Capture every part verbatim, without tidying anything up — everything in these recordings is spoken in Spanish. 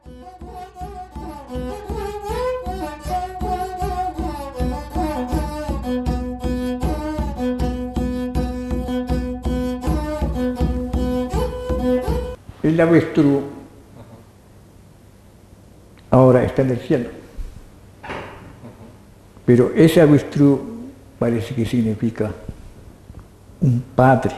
El avestruz ahora está en el cielo, pero ese avestruz parece que significa un padre.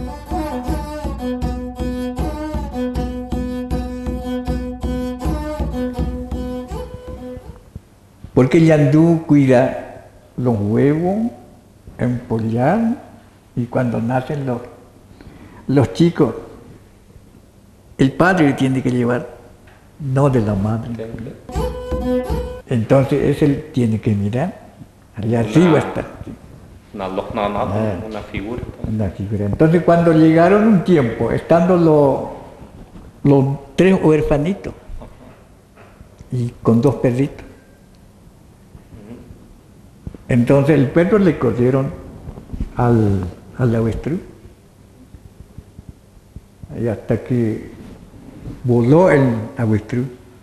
Porque el yandú cuida los huevos, empollar, y cuando nacen los, los chicos, el padre tiene que llevar, no de la madre. Entonces ese tiene que mirar, allá arriba está. Una, una, una, Ah, una figura. una figura. Entonces cuando llegaron un tiempo, estando los, los tres huerfanitos, y con dos perritos, entonces el perro le corrieron al, al avestruz, y hasta que voló el avestruz,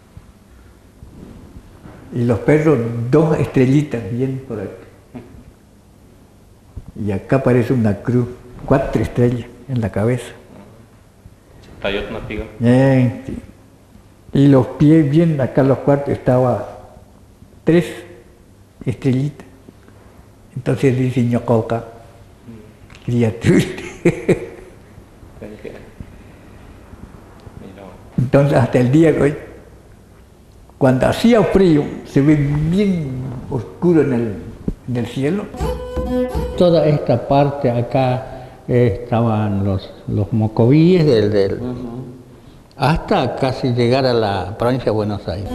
y los perros dos estrellitas bien por aquí, y acá aparece una cruz, cuatro estrellas en la cabeza. Bien, sí. Y los pies bien acá los cuatro estaba tres estrellitas. Entonces dice ñococa, criatura. Entonces hasta el día de hoy, cuando hacía frío, se ve bien oscuro en el, en el cielo. Toda esta parte acá eh, estaban los, los mocovíes del, del uh-huh. hasta casi llegar a la provincia de Buenos Aires.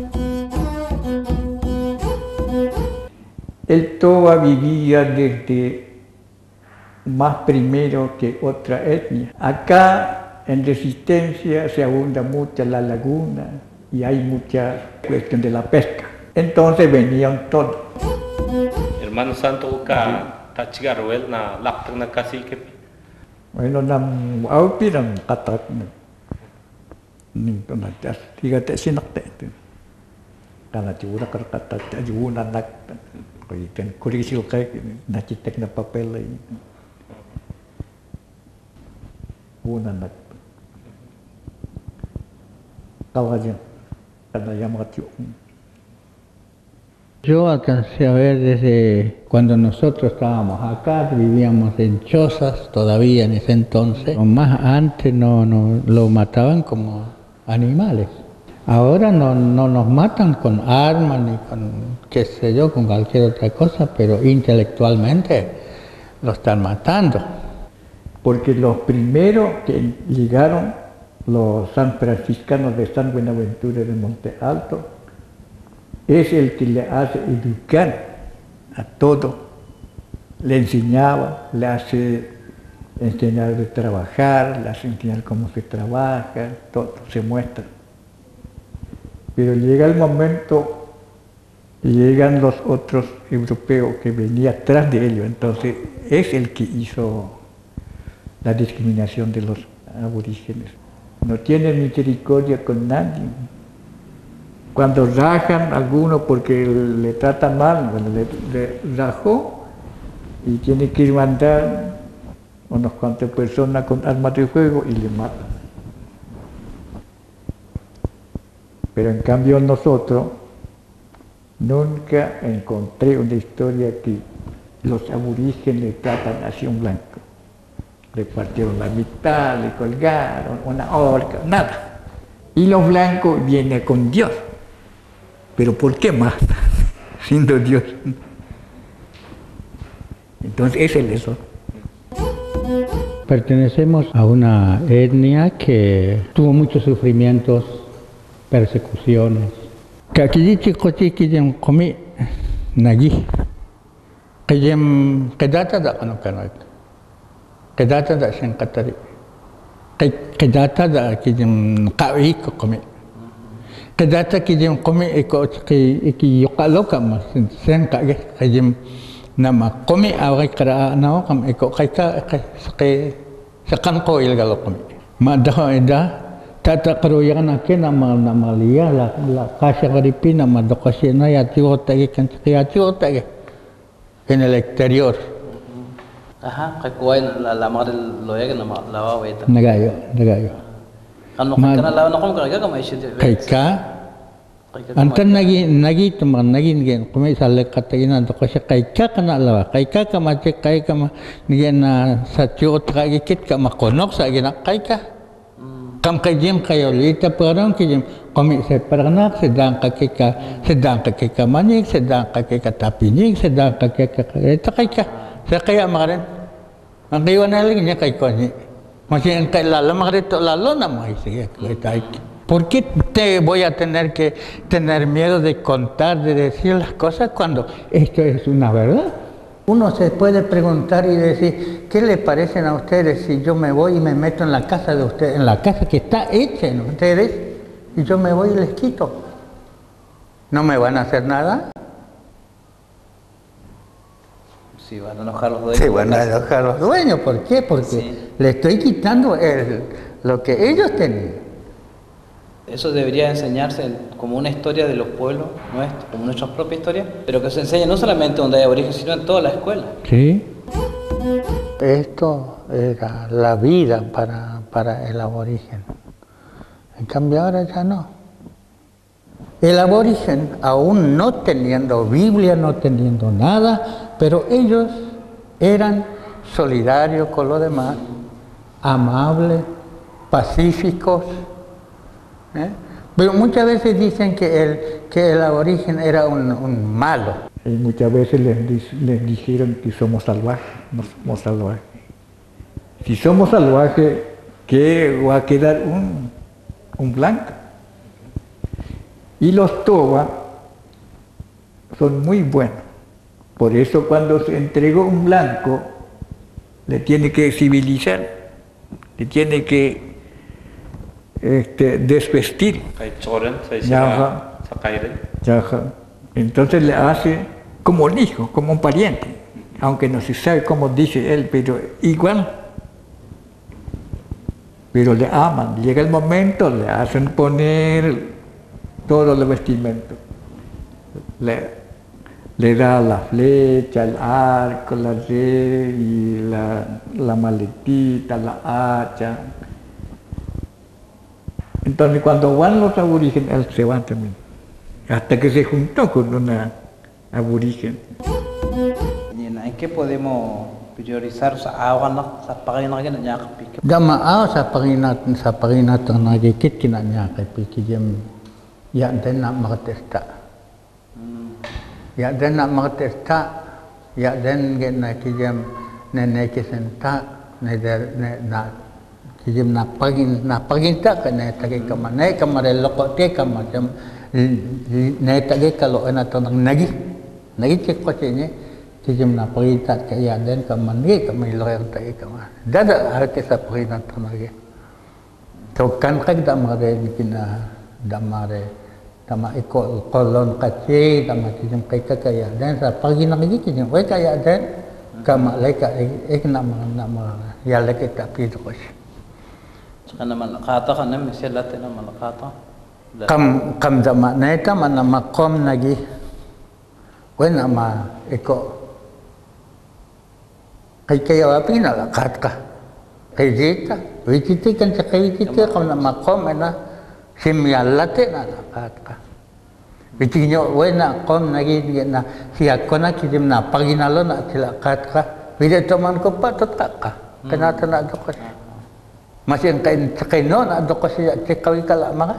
El Toba vivía desde más primero que otra etnia. Acá en Resistencia se abunda mucho la laguna y hay mucha cuestión de la pesca. Entonces venían todos. Hermano Santo, ¿ta chigaruel na laptang na cacique? Bueno, nam aupiram katak na. Ning to na tas tigate sinakte. Kana tiura karkata ajuna nak. Koitan kurisil kay nacitek na papel ay. Una nak. Kawajan. Kana yamakatyo. Yo alcancé a ver desde cuando nosotros estábamos acá, vivíamos en chozas todavía en ese entonces, o más antes no, no lo mataban como animales. Ahora no, no nos matan con armas ni con qué sé yo, con cualquier otra cosa, pero intelectualmente lo están matando. Porque los primeros que llegaron, los san franciscanos de San Buenaventura de Monte Alto, es el que le hace educar a todo, le enseñaba, le hace enseñar de trabajar, le hace enseñar cómo se trabaja, todo se muestra. Pero llega el momento y llegan los otros europeos que venían atrás de ellos, entonces es el que hizo la discriminación de los aborígenes. No tiene misericordia con nadie. Cuando rajan a alguno porque le tratan mal, bueno, le, le rajó y tiene que mandar unas cuantas personas con armas de fuego y le matan. Pero en cambio nosotros nunca encontré una historia que los aborígenes tratan así a un blanco. Le partieron la mitad, le colgaron una horca, nada. Y los blancos vienen con Dios. ¿Pero por qué más? Siendo Dios. Entonces ese es eso. Pertenecemos a una etnia que tuvo muchos sufrimientos, persecuciones. Que aquí chicochi que comí nagi. Que que data da kano kano. Que data da sen katari. Que data da que kawi ko comí. Kedata kijim komi iko iki yokalo kam sen kage kijim nama komi awai kara nao kam iko kaita ke sakan ko ilgalo komi ma dah ida Tata karuyana ke nama nama liya la la kasha garipi nama dokasina ya tigo tagi kan ya tigo tagi en el exterior. Ajá, kakuay la la mar lo ya que no la va weta. Nagayo, nagayo. Ano kana la no kom kaya kama ishi. Kaika. Antan nagi nagi teman nagi ngen kami sale katagina dokasya kaika kana la kaika kama cek kai kama ngen sa tigo tagi kit kama konok sa gina kaika. Kam kajem kayo lita parang kajem kami saya pernah sedang kakeka sedang kakeka manik sedang kakeka tapinik sedang kakeka itu kakeka saya kayak kemarin ang kayo na lagi niya kay ko ni masih ang kay lalo magrito lalo na mo sige kita ¿por qué te voy a tener que tener miedo de contar de decir las cosas cuando esto es una verdad? Uno se puede preguntar y decir, ¿qué le parecen a ustedes si yo me voy y me meto en la casa de ustedes, en la casa que está hecha en ustedes, y yo me voy y les quito? ¿No me van a hacer nada? Sí, van a enojar los dueños. Sí, van a enojar los dueños. ¿Por qué? Porque sí. Le estoy quitando el, lo que ellos tenían. Eso debería enseñarse como una historia de los pueblos nuestros, como nuestra propia historia, pero que se enseñe no solamente donde hay aborigen, sino en toda la escuela. Sí. Esto era la vida para, para el aborigen. En cambio ahora ya no. El aborigen, aún no teniendo Biblia, no teniendo nada, pero ellos eran solidarios con los demás, amables, pacíficos. ¿Eh? Pero muchas veces dicen que el, que el aborigen era un, un malo. Y muchas veces les, les dijeron que somos salvajes, no somos salvajes. Si somos salvajes, ¿qué va a quedar un, un blanco? Y los toba son muy buenos. Por eso cuando se entregó un blanco, le tiene que civilizar, le tiene que Este, desvestir. Entonces le hace como un hijo, como un pariente, aunque no se sabe cómo dice él, pero igual. Pero le aman. Llega el momento, le hacen poner todos los vestimentos. Le, le da la flecha, el arco, la red, y la, la maletita, la hacha. Entonces cuando van los aborígenes, él se va también, hasta que se juntó con una aborigen. ¿En qué podemos priorizar sa awan na sa pagina na niya kapik? Dama aw sa pagina sa pagina tong nagikit kina niya kapik jem ya den na makatesta. Ya den na makatesta ya den gen na kijem nene kisenta ne ne na Kijim na pagin na paginta ka na tagay ka man nay ka marelo ko te ka man na tagay ka lo na to nang nagi nagi check ko tinye kijim na paginta ka ya den ka man ni ka may lo yang tagay ka man dada arte sa pagina to nagi to kan kag da mare kina da mare tama iko kolon ka che tama kijim kay ka ya den sa pagina nagi kijim way ka ya den ka ma lay ka ek na na ya lay ka pito ko Karena malakata kan namin sila lahat na malakata. Kam kam dama na ita man na makom nagi. Wen ama iko. Kay kaya wapi na lakat ka. Kay dita, wititi kan sa kay wititi kam na makom na simyalate na lakat ka. Wititi nyo wen na kom nagi na siya ko na kidim na paginalo na silakat ka. Wititi man ko pa totak ka. Kanata na do ka. Masih yang kain kain no na do kasi cekawi kala mga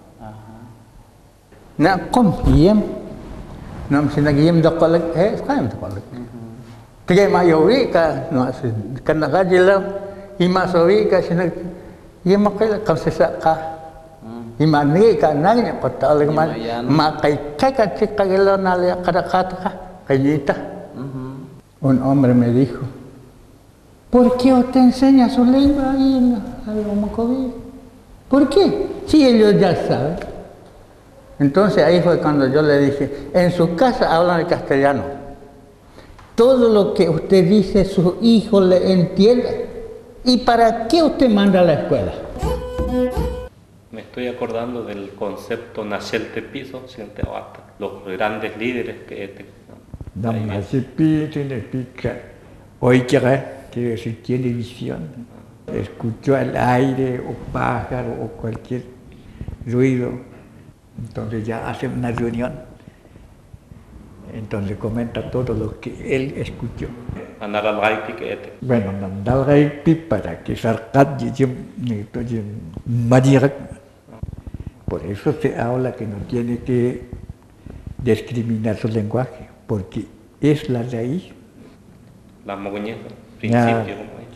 na kom yem nam sinagiyem do kolag eh kaim do kolag tigay mayowi ka no kana ka jila ima sowi ka sinag yem makay kam sesa ka ima ni ka nang ko talag man makay kay ka cekagilo na le kada kata ka kayita un hombre me dijo ¿por qué usted enseña su lengua ahí en el Mocoví? ¿Por qué? Si ellos ya saben. Entonces ahí fue cuando yo le dije, en su casa hablan el castellano. Todo lo que usted dice, sus hijos le entienden. ¿Y para qué usted manda a la escuela? Me estoy acordando del concepto Nachel Tepiso, los grandes líderes que este, ¿no? Ahí viene. Namasepi significa oiga, quiere decir tiene visión. Escuchó el aire o pájaro o cualquier ruido, entonces ya hace una reunión, entonces comenta todo lo que él escuchó. Anaralgaipi que este. Bueno, nandalgaipi para que sarkat yim majirak. Por eso se habla que no tiene que discriminar su lenguaje, porque es la raíz. La moguña, principio.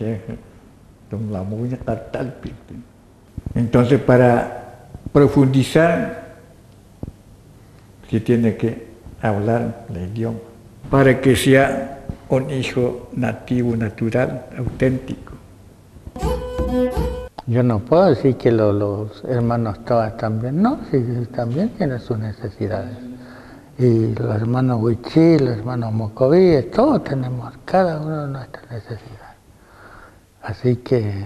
Como entonces, para profundizar, se tiene que hablar el idioma, para que sea un hijo nativo, natural, auténtico. Yo no puedo decir que lo, los hermanos Toa también, no, sí, también tienen sus necesidades. Y los hermanos Huichí, los hermanos Mocoví, todos tenemos cada uno de nuestras necesidades. Así que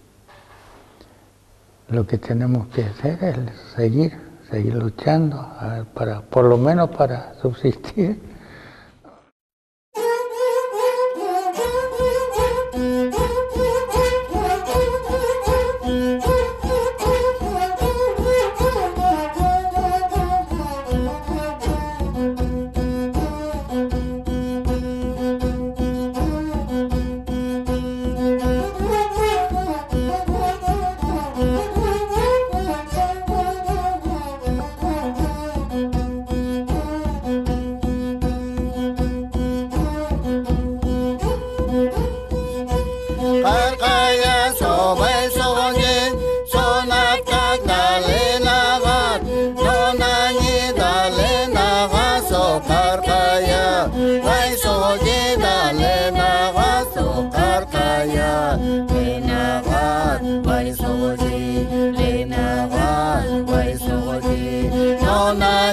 lo que tenemos que hacer es seguir, seguir luchando, a ver, para, por lo menos para subsistir. Lena